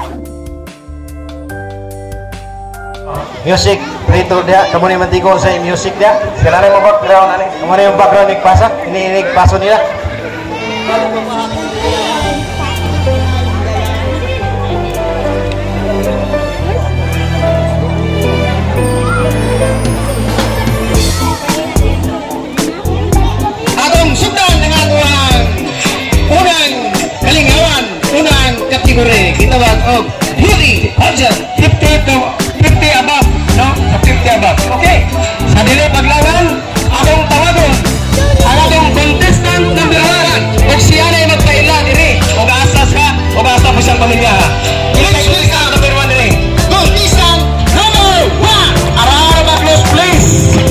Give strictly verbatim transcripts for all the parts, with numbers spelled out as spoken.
Music, rito dia, kamu ni mantigo sa music dia. Sekarang mo background ani, kamu ni yung background nagpasa, ini nagpaso nila. Atong sundan ng atong unang kalingawan, unang kategori, gitawag og beauty pageant, fifty to fifty above, no? fifty above. Okay. Sa dili paglawan, akong tawagon ang atong contestant number one. Ug siya na magpaila diri. Ug asas ka, ug asa mo siyang pamilya. Please, please, ka number one diri. Contestant number one. Arar ba close, please.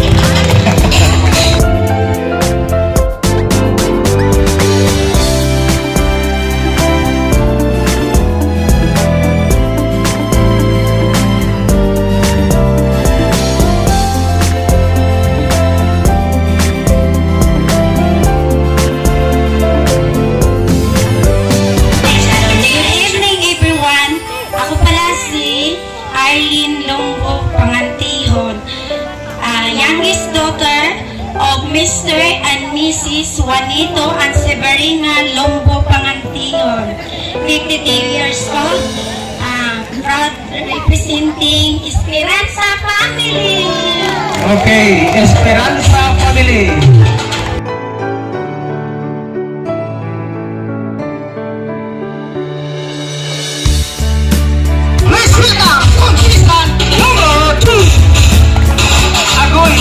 Mister and Missus Juanito and Severina Lombo Pangantillon, fifty-two years old, uh, proud representing Esperanza Family. Okay, Esperanza Family. Let's welcome contestant number two. Agoy.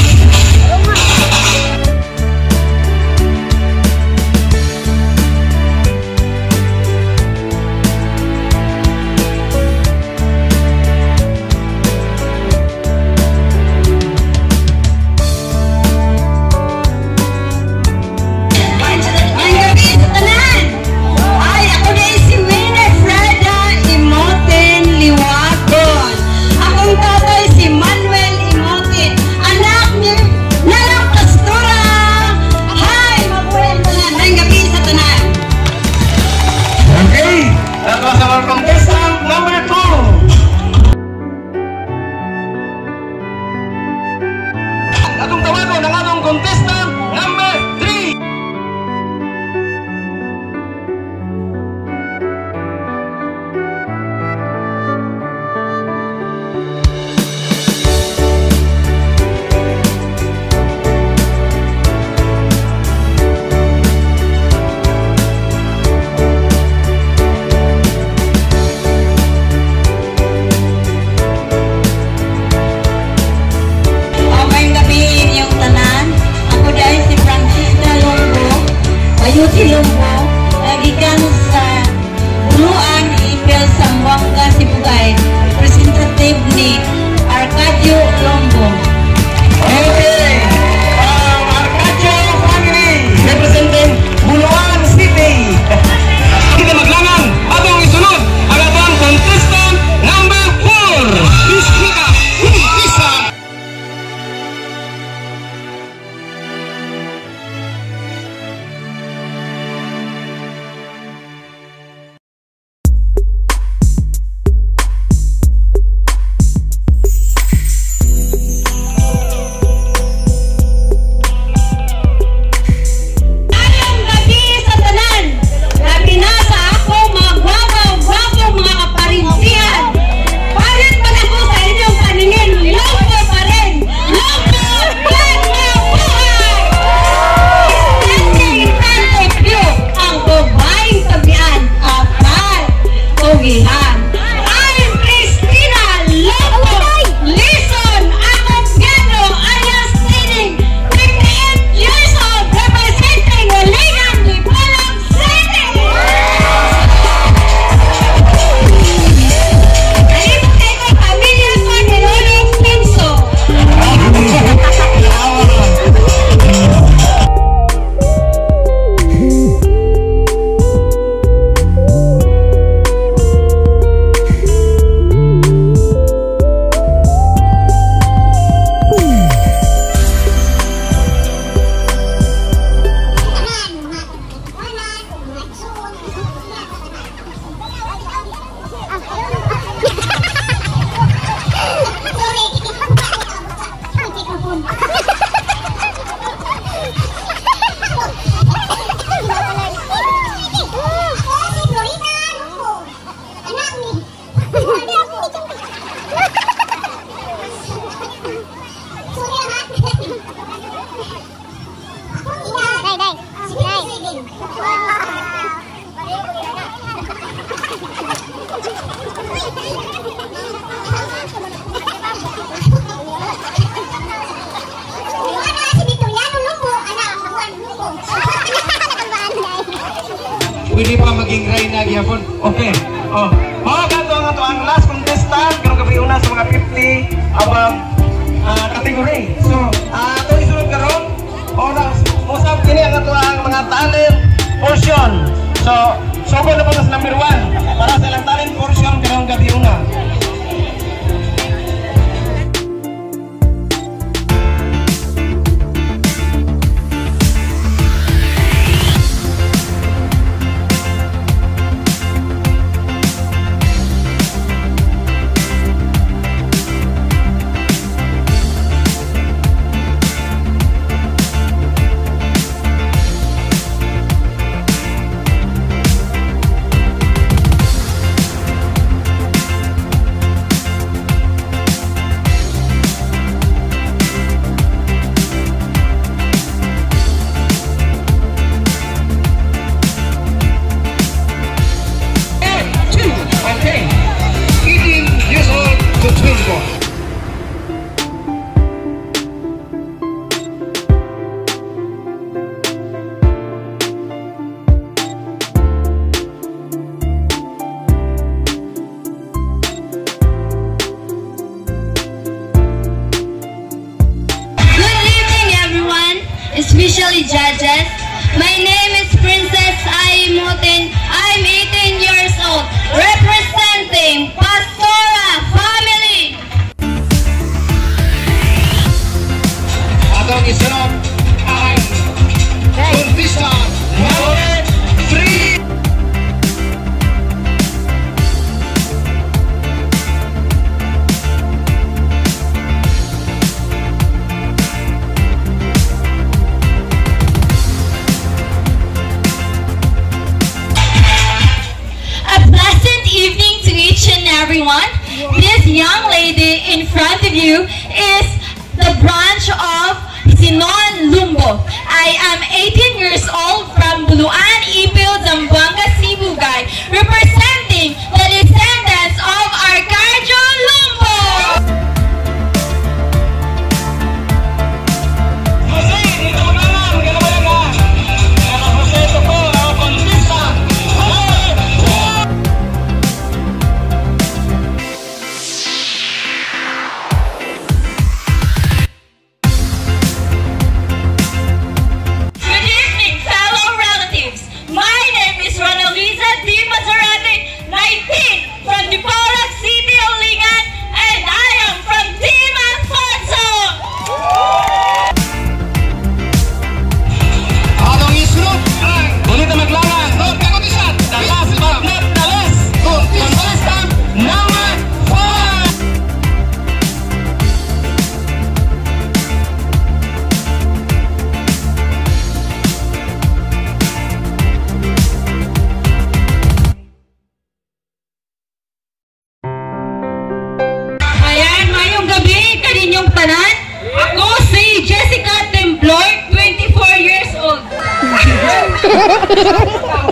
pwede pa maging reyna gyapon. Okay. Oh. Mao kadto ang ato ang last contestant karong gabi una sa mga fifty above uh, category. So, uh, ato isunod karon oras usab kini ang ato ang mga talent portion. So, sugod na pa sa number one para sa ilang talent portion karong gabi una. Especially judges. My name is Princess Aimoten. I'm eighteen years old, representing Pastora family. Atong isunod ang contestant number three. Everyone, this young lady in front of you is the branch of Sinon Lumbo. I am eighteen years old from Buluan, Ipil, Zamboanga, Sibugay, representing the descendants of Arcadio Lumbo. Jose, dito mo na lang, magkano ba yan ha? Kaya Jose, ito po, ang contestant. Ako si Jessica Temploy, twenty-four years old.